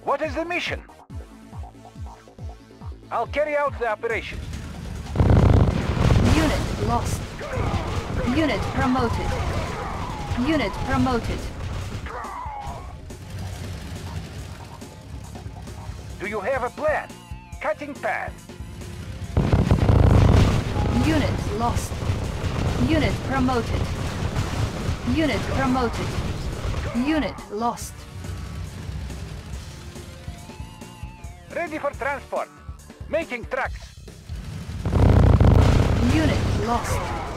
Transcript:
What is the mission? I'll carry out the operation. Unit lost. Unit promoted. Unit promoted. Do you have a plan? Cutting path. Unit lost. Unit promoted. Unit promoted. Unit lost. Ready for transport. Making tracks. Unit lost.